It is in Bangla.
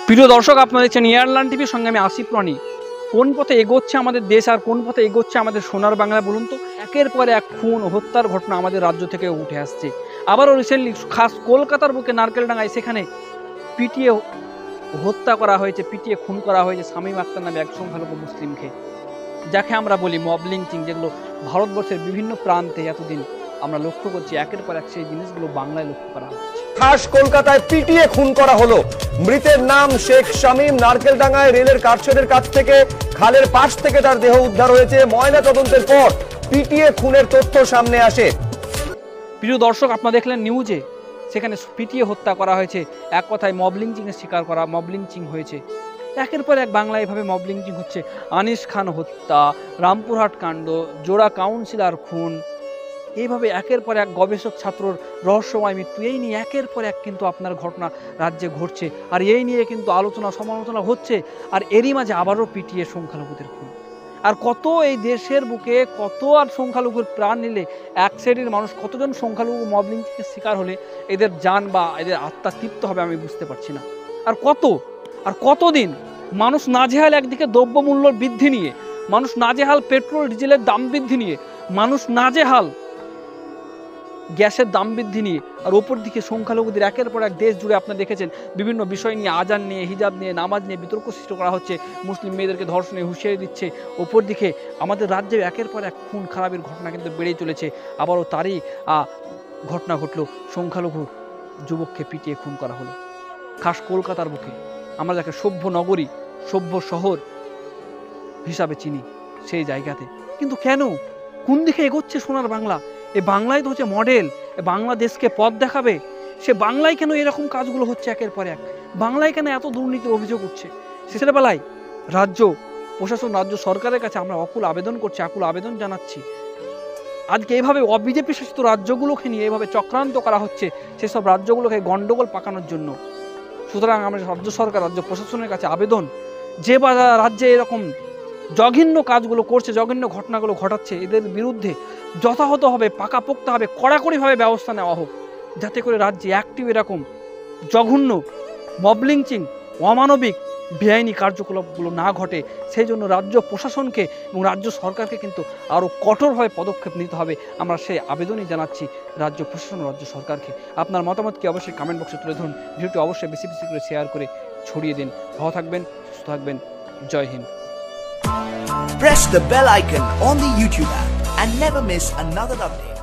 প্রিয় দর্শক, আপনারা দেখছেন এয়ারলাইন টিভির সঙ্গে আমি আসিফ রানী। কোন পথে এগোচ্ছে আমাদের দেশ আর কোন পথে এগোচ্ছে আমাদের সোনার বাংলা বলুন তো? একের পর এক খুন ও হত্যার ঘটনা আমাদের রাজ্য থেকে উঠে আসছে। আবারও রিসেন্টলি খাস কলকাতার বুকে নারকেলডাঙ্গায় সেখানে পিটিয়ে হত্যা করা হয়েছে, পিটিয়ে খুন করা হয়েছে শামীম আক্তার নামে এক সংখ্যালঘু মুসলিমকে, যাকে আমরা বলি মব লিঞ্চিং, যেগুলো ভারতবর্ষের বিভিন্ন প্রান্তে এতদিন আমরা লক্ষ্য করছি। একের পর এক সেই জিনিসগুলো বাংলায় লক্ষ্য করা হচ্ছে। খাস কলকাতায় পিটিয়ে খুন করা হলো। মৃতের নাম শেখ শামীম। নারকেলডাঙ্গায় রেলের কারশেডের কাছ থেকে খালের পাশ থেকে তার দেহ উদ্ধার হয়েছে। ময়না তদন্তের পর পিটিয়ে খুনের তথ্য সামনে আসে। প্রিয় দর্শক, আপনারা দেখলেন নিউজে, সেখানে পিটিয়ে হত্যা করা হয়েছে। এক কথায় মব লিঞ্চিং এর শিকার করা, মব লিঞ্চিং হয়েছে। একের পর এক বাংলায় এভাবে মব লিঞ্চিং হচ্ছে। আনিস খান হত্যা, রামপুরহাট কাণ্ড, জোড়া কাউন্সিলর খুন, এইভাবে একের পর এক গবেষক ছাত্রর রহস্যময় মৃত্যু, এই নিয়ে একের পর এক কিন্তু আপনার ঘটনা রাজ্যে ঘটছে। আর এই নিয়ে কিন্তু আলোচনা সমালোচনা হচ্ছে। আর এরই মাঝে আবারও পিটিয়ে সংখ্যালঘুদের খুন। আর কত এই দেশের বুকে কত আর সংখ্যালঘুর প্রাণ নিলে, এক শ্রেণীর মানুষ কতজন সংখ্যালঘু মব লিঞ্চিংয়ের শিকার হলে এদের জান বা এদের আত্মা তৃপ্ত হবে আমি বুঝতে পারছি না। আর কতদিন মানুষ নাজেহাল, একদিকে দ্রব্যমূল্য বৃদ্ধি নিয়ে মানুষ নাজেহাল, পেট্রোল ডিজেলের দাম বৃদ্ধি নিয়ে মানুষ নাজেহাল, গ্যাসের দাম বৃদ্ধি নিয়ে, আর ওপর দিকে সংখ্যালঘুদের একের পর এক দেশ জুড়ে আপনারা দেখেছেন বিভিন্ন বিষয় নিয়ে, আজান নিয়ে, হিজাব নিয়ে, নামাজ নিয়ে বিতর্ক সৃষ্টি করা হচ্ছে। মুসলিম মেয়েদেরকে ধর্ষণে হুঁশিয়ারি দিচ্ছে। ওপর দিকে আমাদের রাজ্যে একের পর এক খুন খারাপের ঘটনা কিন্তু বেড়েই চলেছে। আবারও তারই ঘটনা ঘটল, সংখ্যালঘু যুবককে পিটিয়ে খুন করা হলো খাস কলকাতার বুকে। আমরা যাকে সভ্য নগরী, সভ্য শহর হিসাবে চিনি, সেই জায়গাতে কিন্তু কেন, কোন দিকে এগোচ্ছে সোনার বাংলা? এ বাংলায় তো হচ্ছে মডেল, এ বাংলাদেশকে পথ দেখাবে। সে বাংলায় কেন এরকম কাজগুলো হচ্ছে একের পর এক? বাংলায় কেন এত দুর্নীতির অভিযোগ উঠছে? ছেলেবেলায় রাজ্য প্রশাসন, রাজ্য সরকারের কাছে আমরা আকুল আবেদন জানাচ্ছি। আজকে এইভাবে অবিজেপি শাসিত রাজ্যগুলোকে নিয়ে এইভাবে চক্রান্ত করা হচ্ছে, সেসব রাজ্যগুলোকে গন্ডগোল পাকানোর জন্য। সুতরাং আমরা রাজ্য সরকার, রাজ্য প্রশাসনের কাছে আবেদন, যে বা রাজ্যে এরকম জঘন্য কাজগুলো করছে, জঘন্য ঘটনাগুলো ঘটাচ্ছে, এদের বিরুদ্ধে যথাযথভাবে পাকাপোক্তভাবে কড়াকড়িভাবে ব্যবস্থা নেওয়া হোক, যাতে করে রাজ্যে অ্যাক্টিভ এরকম জঘন্য মব লিঞ্চিং, অমানবিক বেআইনি কার্যকলাপগুলো না ঘটে। সেই জন্য রাজ্য প্রশাসনকে এবং রাজ্য সরকারকে কিন্তু আরও কঠোরভাবে পদক্ষেপ নিতে হবে। আমরা সেই আবেদনই জানাচ্ছি রাজ্য প্রশাসন ও রাজ্য সরকারকে। আপনার মতামতকে অবশ্যই কমেন্ট বক্সে তুলে ধরুন। ভিডিওটি অবশ্যই বেশি বেশি করে শেয়ার করে ছড়িয়ে দিন। ভালো থাকবেন, সুস্থ থাকবেন। জয় Hind. Press the bell icon on the YouTube app and never miss another update.